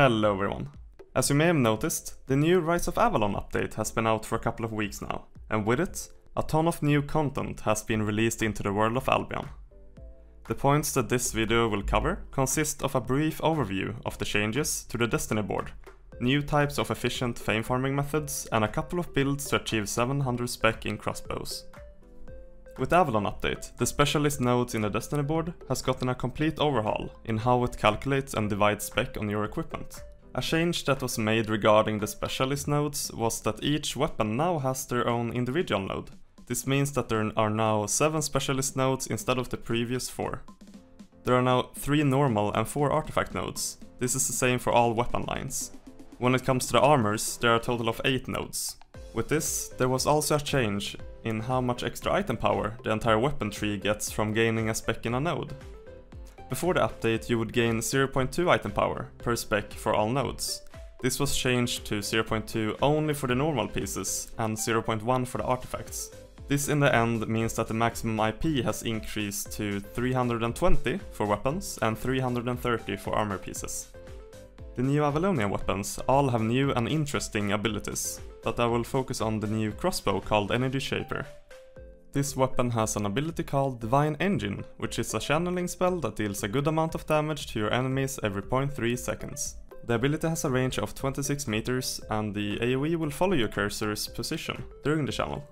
Hello everyone. As you may have noticed, the new Rise of Avalon update has been out for a couple of weeks now, and with it, a ton of new content has been released into the world of Albion. The points that this video will cover consist of a brief overview of the changes to the Destiny board, new types of efficient fame farming methods, and a couple of builds to achieve 700 spec in crossbows. With Avalon update, the specialist nodes in the Destiny board has gotten a complete overhaul in how it calculates and divides spec on your equipment. A change that was made regarding the specialist nodes was that each weapon now has their own individual node. This means that there are now 7 specialist nodes instead of the previous 4. There are now 3 normal and 4 artifact nodes. This is the same for all weapon lines. When it comes to the armors, there are a total of 8 nodes. With this, there was also a change in how much extra item power the entire weapon tree gets from gaining a spec in a node. Before the update, you would gain 0.2 item power per spec for all nodes. This was changed to 0.2 only for the normal pieces and 0.1 for the artifacts. This in the end means that the maximum IP has increased to 320 for weapons and 330 for armor pieces. The new Avalonian weapons all have new and interesting abilities, but I will focus on the new crossbow called Energy Shaper. This weapon has an ability called Divine Engine, which is a channeling spell that deals a good amount of damage to your enemies every 0.3 seconds. The ability has a range of 26 meters, and the AoE will follow your cursor's position during the channel.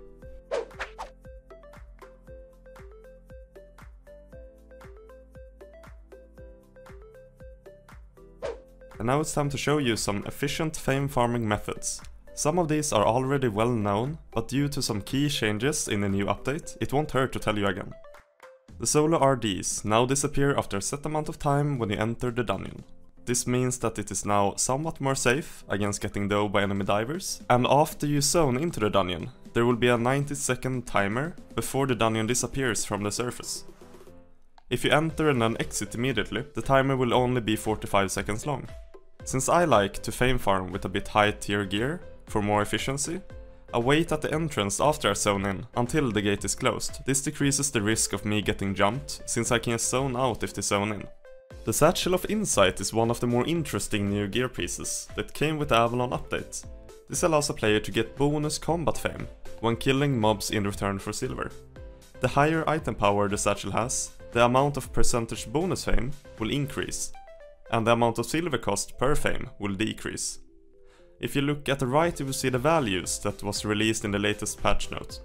And now it's time to show you some efficient fame farming methods. Some of these are already well known, but due to some key changes in the new update, it won't hurt to tell you again. The solo RDs now disappear after a set amount of time when you enter the dungeon. This means that it is now somewhat more safe against getting dove by enemy divers, and after you zone into the dungeon, there will be a 90-second timer before the dungeon disappears from the surface. If you enter and then exit immediately, the timer will only be 45 seconds long. Since I like to fame farm with a bit high tier gear for more efficiency, I wait at the entrance after I zone in until the gate is closed. This decreases the risk of me getting jumped, since I can zone out if they zone in. The Satchel of Insight is one of the more interesting new gear pieces that came with the Avalon update. This allows a player to get bonus combat fame when killing mobs in return for silver. The higher item power the satchel has, the amount of percentage bonus fame will increase, and the amount of silver cost per fame will decrease. If you look at the right, you will see the values that was released in the latest patch note.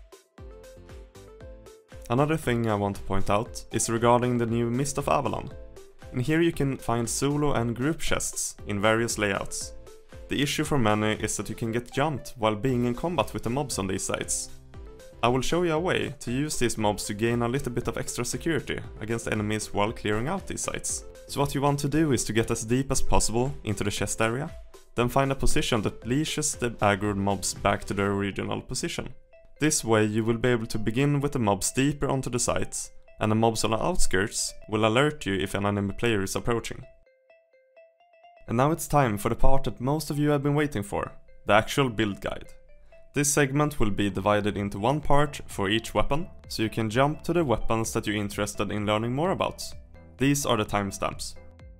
Another thing I want to point out is regarding the new Mist of Avalon. In here you can find solo and group chests in various layouts. The issue for many is that you can get jumped while being in combat with the mobs on these sites. I will show you a way to use these mobs to gain a little bit of extra security against enemies while clearing out these sites. So what you want to do is to get as deep as possible into the chest area, then find a position that leashes the aggroed mobs back to their original position. This way you will be able to begin with the mobs deeper onto the sites, and the mobs on the outskirts will alert you if an enemy player is approaching. And now it's time for the part that most of you have been waiting for, the actual build guide. This segment will be divided into one part for each weapon, so you can jump to the weapons that you're interested in learning more about. These are the timestamps.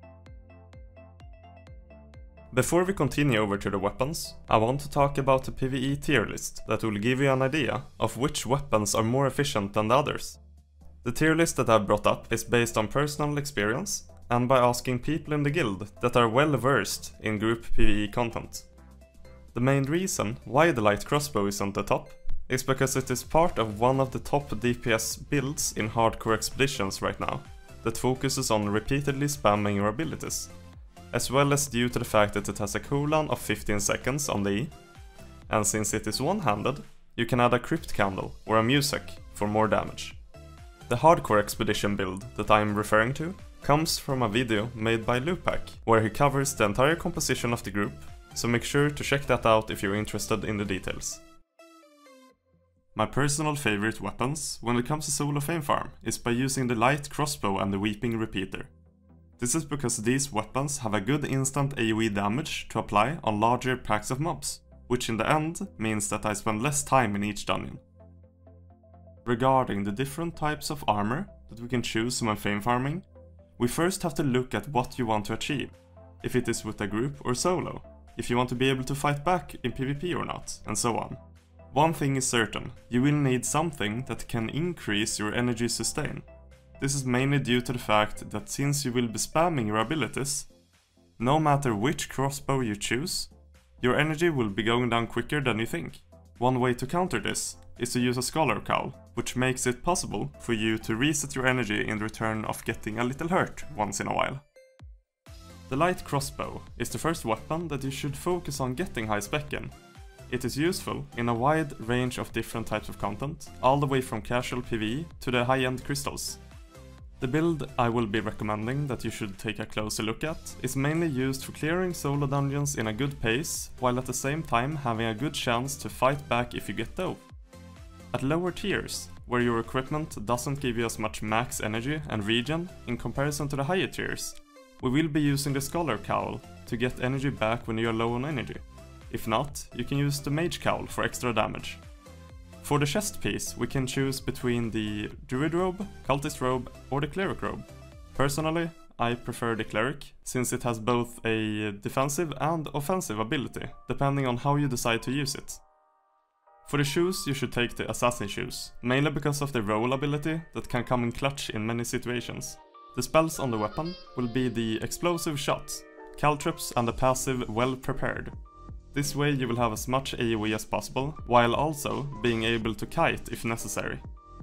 Before we continue over to the weapons, I want to talk about the PvE tier list that will give you an idea of which weapons are more efficient than the others. The tier list that I've brought up is based on personal experience and by asking people in the guild that are well versed in group PvE content. The main reason why the light crossbow is on the top is because it is part of one of the top DPS builds in hardcore expeditions right now, that focuses on repeatedly spamming your abilities, as well as due to the fact that it has a cooldown of 15 seconds on the E, and since it is one-handed, you can add a crypt candle or a music for more damage. The hardcore expedition build that I am referring to comes from a video made by Lupac, where he covers the entire composition of the group, so make sure to check that out if you're interested in the details. My personal favorite weapons when it comes to solo fame farm is by using the light crossbow and the weeping repeater. This is because these weapons have a good instant AoE damage to apply on larger packs of mobs, which in the end means that I spend less time in each dungeon. Regarding the different types of armor that we can choose when fame farming, we first have to look at what you want to achieve. if it is with a group or solo, if you want to be able to fight back in PvP or not, and so on. One thing is certain, you will need something that can increase your energy sustain. This is mainly due to the fact that since you will be spamming your abilities, no matter which crossbow you choose, your energy will be going down quicker than you think. One way to counter this is to use a Scholar Cowl, which makes it possible for you to reset your energy in return of getting a little hurt once in a while. The light crossbow is the first weapon that you should focus on getting high spec in. It is useful in a wide range of different types of content, all the way from casual PvE to the high-end crystals. The build I will be recommending that you should take a closer look at is mainly used for clearing solo dungeons in a good pace, while at the same time having a good chance to fight back if you get dove. At lower tiers, where your equipment doesn't give you as much max energy and regen in comparison to the higher tiers, we will be using the Scholar Cowl to get energy back when you are low on energy. If not, you can use the Mage Cowl for extra damage. For the chest piece, we can choose between the Druid Robe, Cultist Robe or the Cleric Robe. Personally, I prefer the Cleric, since it has both a defensive and offensive ability, depending on how you decide to use it. For the shoes, you should take the Assassin shoes, mainly because of the roll ability that can come in clutch in many situations. The spells on the weapon will be the Explosive Shot, Caltrops and the passive Well Prepared. This way you will have as much AoE as possible, while also being able to kite if necessary.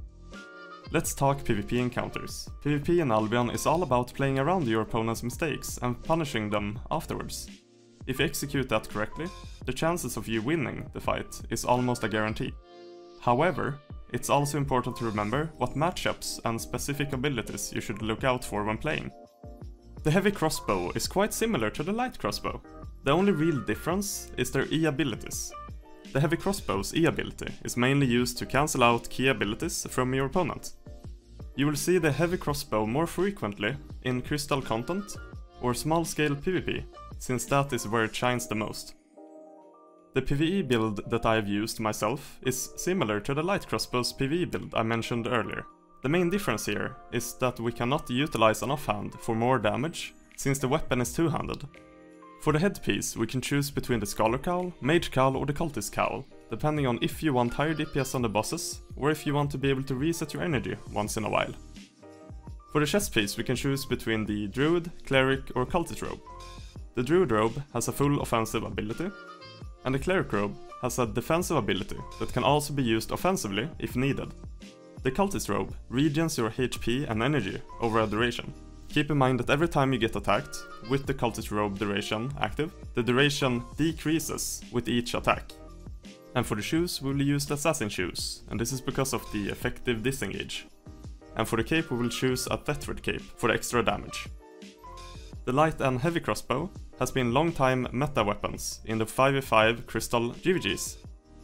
Let's talk PvP encounters. PvP in Albion is all about playing around your opponent's mistakes and punishing them afterwards. If you execute that correctly, the chances of you winning the fight is almost a guarantee. However, it's also important to remember what matchups and specific abilities you should look out for when playing. The heavy crossbow is quite similar to the light crossbow. The only real difference is their E abilities. The heavy crossbow's E ability is mainly used to cancel out key abilities from your opponent. You will see the heavy crossbow more frequently in crystal content or small scale PvP, since that is where it shines the most. The PvE build that I have used myself is similar to the light crossbow's PvE build I mentioned earlier. The main difference here is that we cannot utilize an offhand for more damage, since the weapon is two-handed. For the headpiece, we can choose between the Scholar Cowl, Mage Cowl or the Cultist Cowl, depending on if you want higher DPS on the bosses, or if you want to be able to reset your energy once in a while. For the chest piece, we can choose between the Druid, Cleric or Cultist Robe. The Druid Robe has a full offensive ability, and the Cleric Robe has a defensive ability that can also be used offensively if needed. The Cultist Robe regens your HP and energy over a duration. Keep in mind that every time you get attacked, with the Cultist Robe duration active, the duration decreases with each attack. And for the shoes, we will use the Assassin shoes, and this is because of the effective disengage. And for the cape, we will choose a Thetford cape for the extra damage. The light and heavy crossbow has been long time meta weapons in the 5v5 crystal GVGs.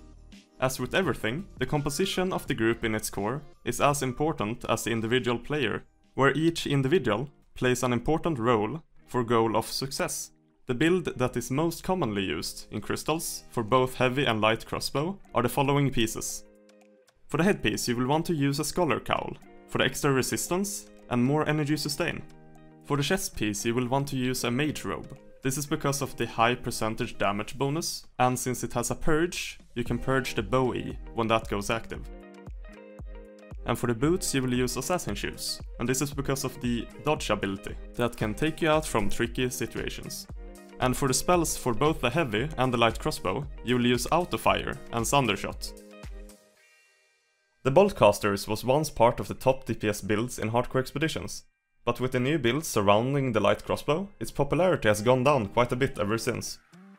As with everything, the composition of the group in its core is as important as the individual player, where each individual plays an important role for goal of success. The build that is most commonly used in crystals for both heavy and light crossbow are the following pieces. For the headpiece, you will want to use a Scholar Cowl for the extra resistance and more energy sustain. For the chest piece, you will want to use a Mage Robe. This is because of the high percentage damage bonus, and since it has a purge, you can purge the bow E when that goes active. And for the boots, you will use Assassin shoes, and this is because of the dodge ability that can take you out from tricky situations. And for the spells for both the heavy and the light crossbow, you will use Autofire and Thundershot. The Boltcasters was once part of the top DPS builds in hardcore expeditions, but with the new builds surrounding the light crossbow, its popularity has gone down quite a bit ever since.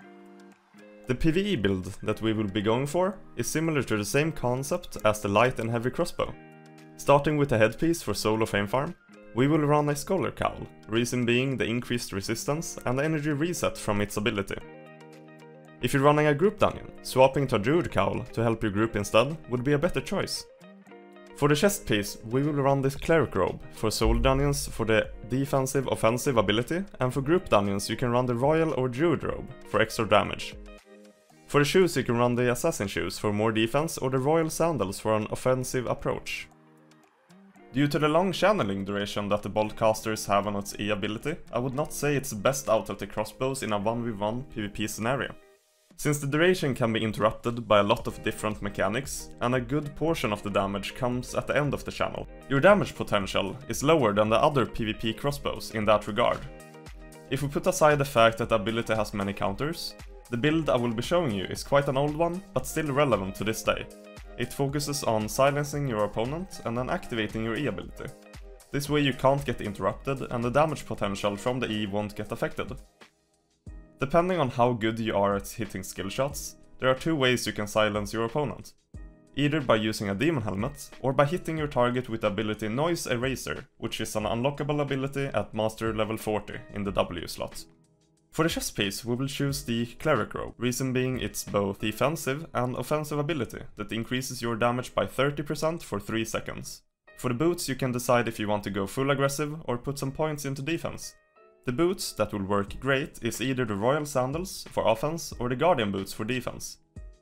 The PvE build that we will be going for is similar to the same concept as the light and heavy crossbow. Starting with the headpiece for solo fame farm, we will run a Scholar Cowl, reason being the increased resistance and the energy reset from its ability. If you're running a group dungeon, swapping to a Druid Cowl to help your group instead would be a better choice. For the chest piece, we will run this Cleric Robe for solo dungeons for the defensive offensive ability, and for group dungeons you can run the Royal or Druid Robe for extra damage. For the shoes you can run the Assassin shoes for more defense or the Royal Sandals for an offensive approach. Due to the long channeling duration that the bolt casters have on its E ability, I would not say it's the best out of the crossbows in a 1v1 PvP scenario. Since the duration can be interrupted by a lot of different mechanics, and a good portion of the damage comes at the end of the channel, your damage potential is lower than the other PvP crossbows in that regard. If we put aside the fact that the ability has many counters, the build I will be showing you is quite an old one, but still relevant to this day. It focuses on silencing your opponent and then activating your E ability. This way you can't get interrupted and the damage potential from the E won't get affected. Depending on how good you are at hitting skill shots, there are two ways you can silence your opponent. Either by using a demon helmet, or by hitting your target with the ability Noise Eraser, which is an unlockable ability at Master level 40 in the W slot. For the chest piece, we will choose the Cleric Robe, reason being it's both defensive and offensive ability that increases your damage by 30% for 3 seconds. For the boots, you can decide if you want to go full aggressive or put some points into defense. The boots that will work great is either the Royal Sandals for offense or the Guardian Boots for defense.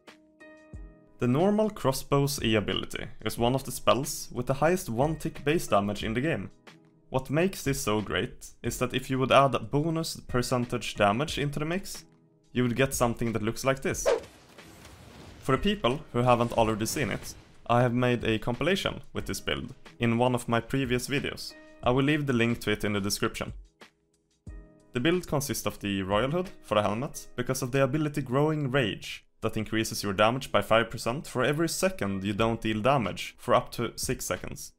The normal crossbow's E ability is one of the spells with the highest 1-tick base damage in the game. What makes this so great is that if you would add a bonus percentage damage into the mix, you would get something that looks like this. For the people who haven't already seen it, I have made a compilation with this build in one of my previous videos. I will leave the link to it in the description. The build consists of the Royal Hood for the helmet because of the ability Growing Rage that increases your damage by 5% for every second you don't deal damage for up to 6 seconds.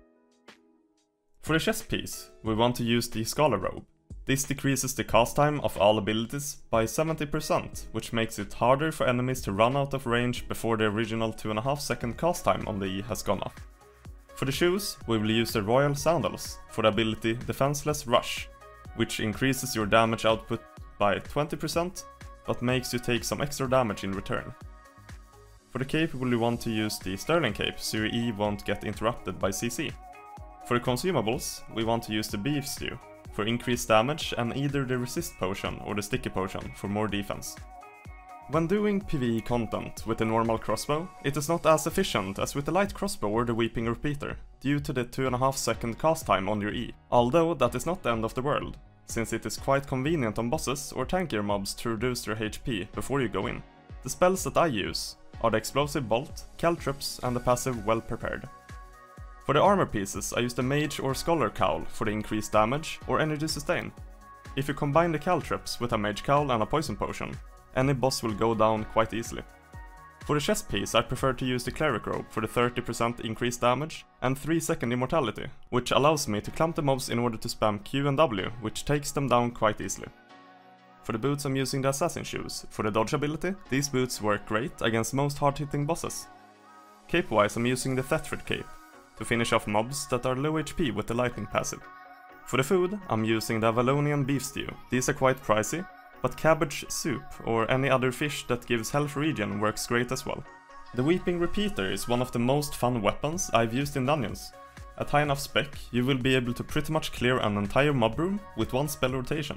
For the chest piece, we want to use the Scholar Robe. This decreases the cast time of all abilities by 70%, which makes it harder for enemies to run out of range before the original 2.5 second cast time on the E has gone off. For the shoes, we will use the Royal Sandals for the ability Defenseless Rush, which increases your damage output by 20%, but makes you take some extra damage in return. For the cape, we will want to use the Sterling Cape so your E won't get interrupted by CC. For the consumables, we want to use the Beef Stew for increased damage and either the Resist Potion or the Sticky Potion for more defense. When doing PvE content with the normal crossbow, it is not as efficient as with the light crossbow or the Weeping Repeater, due to the 2.5 second cast time on your E, although that is not the end of the world, since it is quite convenient on bosses or tankier mobs to reduce their HP before you go in. The spells that I use are the Explosive Bolt, Caltrops and the passive Well Prepared. For the armor pieces, I use the Mage or Scholar Cowl for the increased damage or energy sustain. If you combine the Caltrops with a Mage Cowl and a Poison Potion, any boss will go down quite easily. For the chest piece, I prefer to use the Cleric Robe for the 30% increased damage and 3-second immortality, which allows me to clump the mobs in order to spam Q and W, which takes them down quite easily. For the boots, I'm using the Assassin Shoes. For the dodge ability, these boots work great against most hard-hitting bosses. Cape-wise, I'm using the Thetford Cape to finish off mobs that are low HP with the lightning passive. For the food, I'm using the Avalonian Beef Stew. These are quite pricey, but cabbage soup or any other fish that gives health regen works great as well. The Weeping Repeater is one of the most fun weapons I've used in dungeons. At high enough spec, you will be able to pretty much clear an entire mob room with one spell rotation.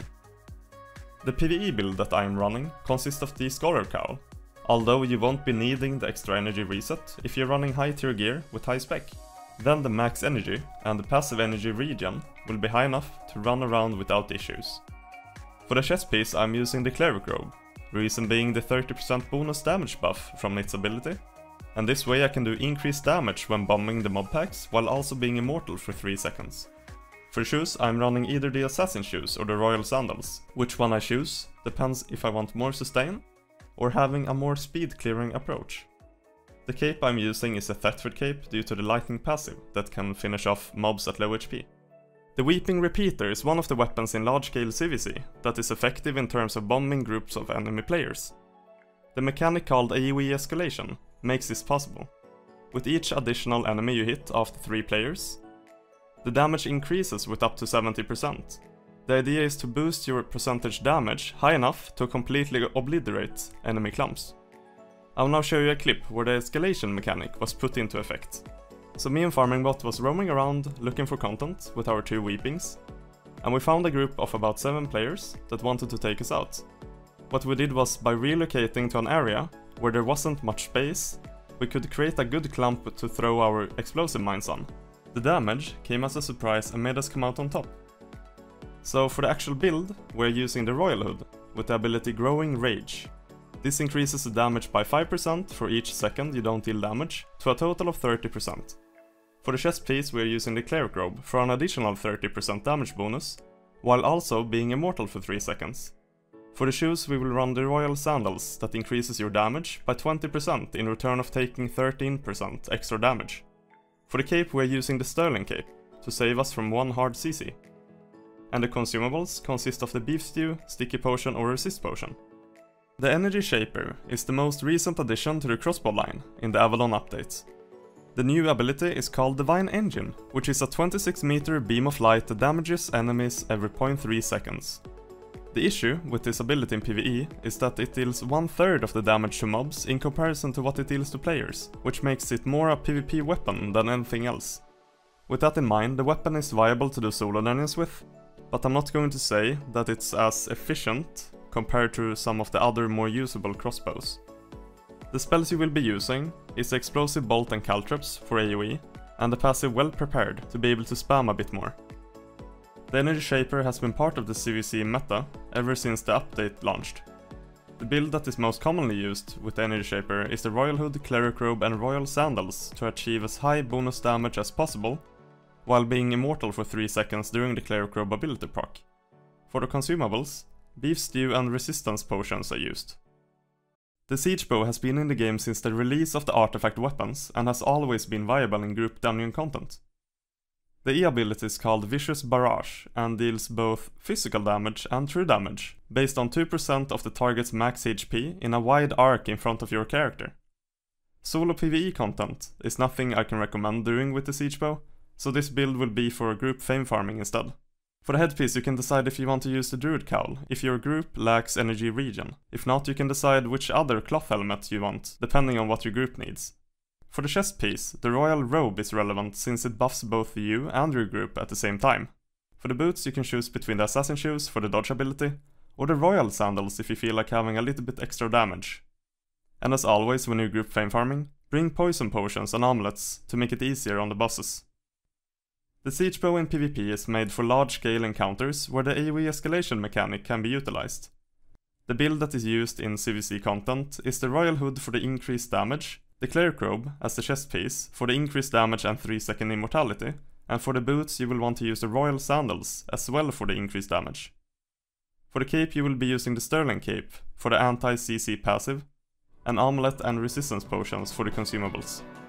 The PvE build that I'm running consists of the Scholar Cowl, although you won't be needing the extra energy reset if you're running high tier gear with high spec. Then the max energy and the passive energy regen will be high enough to run around without issues. For the chest piece, I'm using the Cleric Robe, reason being the 30% bonus damage buff from its ability, and this way I can do increased damage when bombing the mob packs while also being immortal for 3 seconds. For shoes, I'm running either the Assassin Shoes or the Royal Sandals. Which one I choose depends if I want more sustain or having a more speed clearing approach. The cape I'm using is a Thetford Cape due to the lightning passive that can finish off mobs at low HP. The Weeping Repeater is one of the weapons in large-scale CVC that is effective in terms of bombing groups of enemy players. The mechanic called AoE Escalation makes this possible. With each additional enemy you hit after 3 players, the damage increases with up to 70%. The idea is to boost your percentage damage high enough to completely obliterate enemy clumps. I'll now show you a clip where the escalation mechanic was put into effect. So me and FarmingBot was roaming around looking for content with our 2 Weepings, and we found a group of about 7 players that wanted to take us out. What we did was, by relocating to an area where there wasn't much space, we could create a good clump to throw our explosive mines on. The damage came as a surprise and made us come out on top. So for the actual build, we're using the Royal Hood, with the ability Growing Rage. This increases the damage by 5% for each second you don't deal damage, to a total of 30%. For the chest piece we're using the Cleric Robe for an additional 30% damage bonus, while also being immortal for 3 seconds. For the shoes we will run the Royal Sandals that increases your damage by 20% in return of taking 13% extra damage. For the cape we're using the Sterling Cape, to save us from 1 hard CC. And the consumables consist of the Beef Stew, Sticky Potion or Resist Potion. The Energy Shaper is the most recent addition to the crossbow line in the Avalon updates. The new ability is called Divine Engine, which is a 26-meter beam of light that damages enemies every 0.3 seconds. The issue with this ability in PvE is that it deals 1/3 of the damage to mobs in comparison to what it deals to players, which makes it more a PvP weapon than anything else. With that in mind, the weapon is viable to do solo dungeons with, but I'm not going to say that it's as efficient compared to some of the other more usable crossbows. The spells you will be using is the Explosive Bolt and Caltrops for AoE, and the passive Well Prepared to be able to spam a bit more. The Energy Shaper has been part of the CVC meta ever since the update launched. The build that is most commonly used with the Energy Shaper is the Royal Hood, Cleric Robe and Royal Sandals to achieve as high bonus damage as possible, while being immortal for 3 seconds during the Cleric Robe ability proc. For the consumables, Beef Stew and Resistance Potions are used. The Siege Bow has been in the game since the release of the artifact weapons and has always been viable in group dungeon content. The E-ability is called Vicious Barrage and deals both physical damage and true damage, based on 2% of the target's max HP in a wide arc in front of your character. Solo PvE content is nothing I can recommend doing with the Siege Bow, so this build will be for group fame farming instead. For the headpiece you can decide if you want to use the Druid Cowl, if your group lacks energy regen. If not, you can decide which other cloth helmet you want, depending on what your group needs. For the chest piece, the Royal Robe is relevant since it buffs both you and your group at the same time. For the boots you can choose between the Assassin Shoes for the dodge ability, or the Royal Sandals if you feel like having a little bit extra damage. And as always when you're group fame farming, bring poison potions and amulets to make it easier on the bosses. The Siege Bow in PvP is made for large-scale encounters where the AoE escalation mechanic can be utilized. The build that is used in CVC content is the Royal Hood for the increased damage, the Cleric Robe as the chest piece for the increased damage and 3-second immortality, and for the boots you will want to use the Royal Sandals as well for the increased damage. For the cape you will be using the Sterling Cape for the anti-CC passive, and amulet and resistance potions for the consumables.